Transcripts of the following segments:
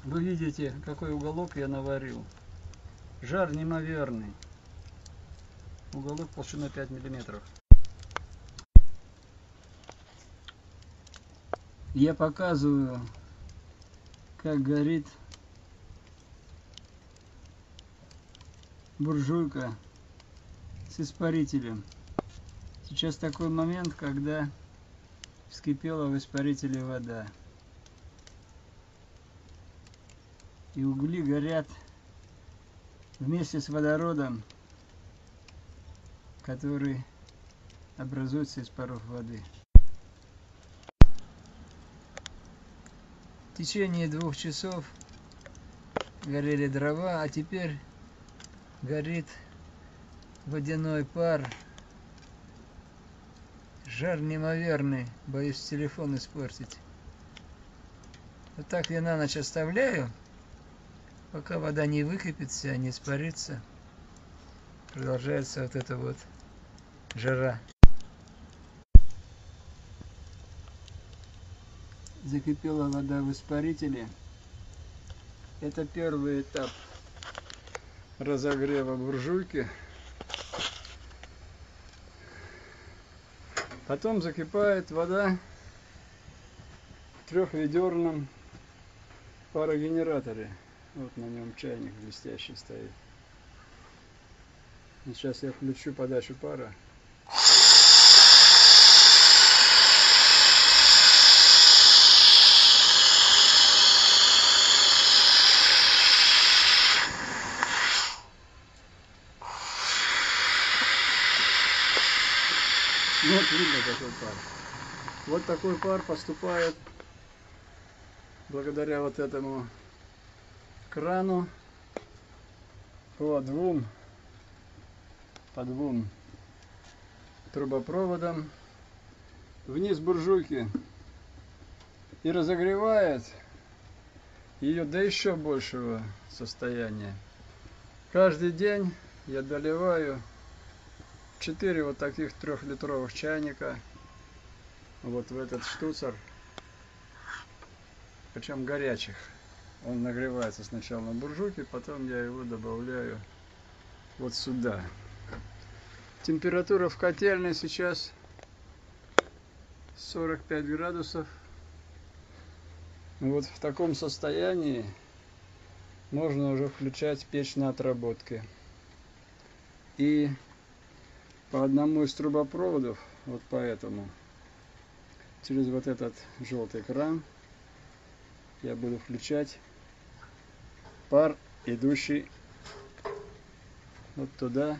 Вы видите, какой уголок я наварил. Жар неимоверный. Уголок толщиной 5 миллиметров. Я показываю, как горит буржуйка с испарителем. Сейчас такой момент, когда вскипела в испарителе вода. И угли горят вместе с водородом, который образуется из паров воды. В течение 2 часов горели дрова, а теперь горит водяной пар. Жар неимоверный, боюсь телефон испортить. Вот так я на ночь оставляю, пока вода не выкипится, не испарится. Продолжается вот эта вот жара. Закипела вода в испарителе. Это первый этап разогрева буржуйки. Потом закипает вода в 3-ведерном парогенераторе. Вот на нем чайник блестящий стоит. И сейчас я включу подачу пара. Вот видно такой пар. Вот такой пар поступает благодаря вот этому крану по двум трубопроводам вниз буржуйки и разогревает ее до еще большего состояния. Каждый день я доливаю 4 вот таких 3-литровых чайника вот в этот штуцер, причем горячих. Он нагревается сначала на буржуйке, потом я его добавляю вот сюда. Температура в котельной сейчас 45 градусов. Вот в таком состоянии можно уже включать печь на отработке. И по одному из трубопроводов, вот поэтому, через вот этот желтый кран, я буду включать пар, идущий вот туда,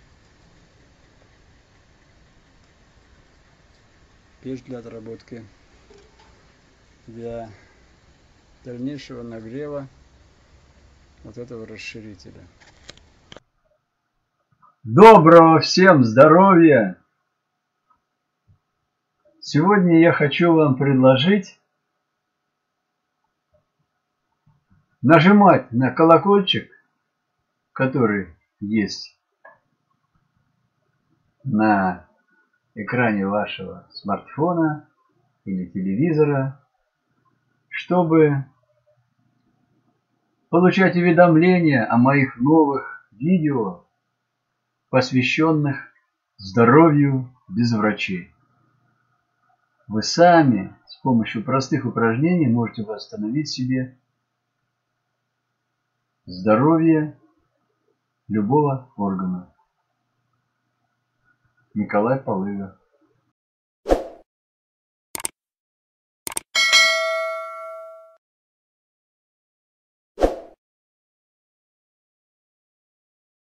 печь для отработки, для дальнейшего нагрева вот этого расширителя. Доброго всем здоровья! Сегодня я хочу вам предложить нажимать на колокольчик, который есть на экране вашего смартфона или телевизора, чтобы получать уведомления о моих новых видео, посвященных здоровью без врачей. Вы сами с помощью простых упражнений можете восстановить себе здоровье любого органа. Николай Полыгов.